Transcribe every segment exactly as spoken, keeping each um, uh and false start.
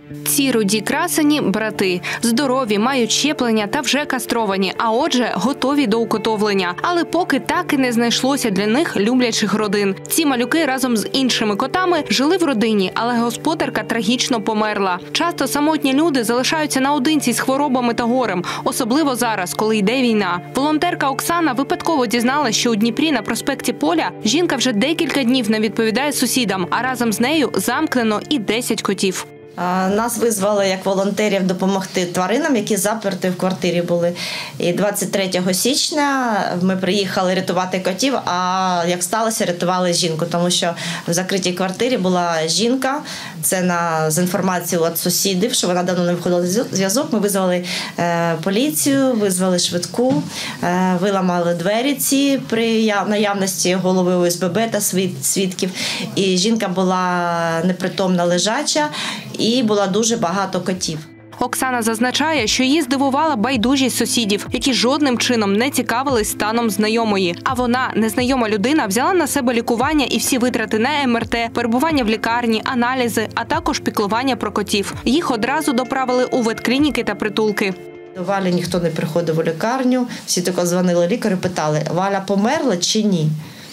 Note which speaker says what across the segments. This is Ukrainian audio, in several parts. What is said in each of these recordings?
Speaker 1: Ці руді красені – брати. Здорові, мають щеплення та вже кастровані, а отже, готові до укотовлення. Але поки так і не знайшлося для них люблячих родин. Ці малюки разом з іншими котами жили в родині, але господарка трагічно померла. Часто самотні люди залишаються наодинці з хворобами та горем, особливо зараз, коли йде війна. Волонтерка Оксана випадково дізналась, що у Дніпрі на проспекті Поля жінка вже декілька днів не відповідає сусідам, а разом з нею замкнено і десять котів.
Speaker 2: Нас визвали як волонтерів допомогти тваринам, які заперті в квартирі були. І двадцять третього січня ми приїхали рятувати котів, а як сталося, рятували жінку, тому що в закритій квартирі була жінка. Це на, з інформацією від сусідів, що вона давно не виходила в зв'язок. Ми визвали е, поліцію, визвали швидку, е, виламали двері ці при наявності голови О С Б Б та свідків. І жінка була непритомна, лежача. І було дуже багато котів.
Speaker 1: Оксана зазначає, що її здивувала байдужість сусідів, які жодним чином не цікавились станом знайомої. А вона, незнайома людина, взяла на себе лікування і всі витрати на Ем Ер Те, перебування в лікарні, аналізи, а також піклування про котів. Їх одразу доправили у ветклініки та притулки.
Speaker 2: До Валі ніхто не приходив у лікарню, всі тільки дзвонили лікарю, питали, Валя померла чи ні?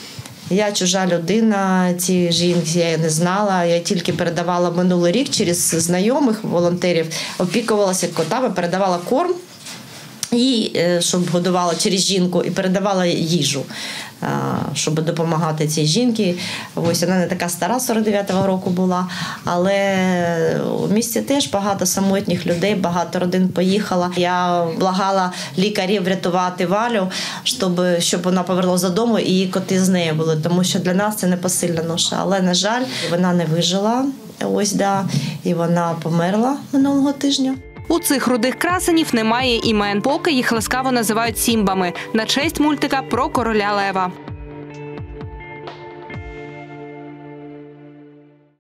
Speaker 2: Я чужа людина, ці жінки я не знала, я тільки передавала минулий рік через знайомих волонтерів, опікувалася котами, передавала корм, і, щоб годувала через жінку, і передавала їжу, щоб допомагати цій жінці. Ось вона не така стара, сорок дев'ятого року була, але у місті теж багато самотніх людей, багато родин поїхало. Я благала лікарів врятувати Валю, щоб, щоб вона повернулася додому і її коти з нею були, тому що для нас це непосильна ноша. Але, на жаль, вона не вижила, ось, да, і вона померла минулого тижня.
Speaker 1: У цих рудих красенів немає імен, поки їх ласкаво називають сімбами, на честь мультика про короля лева.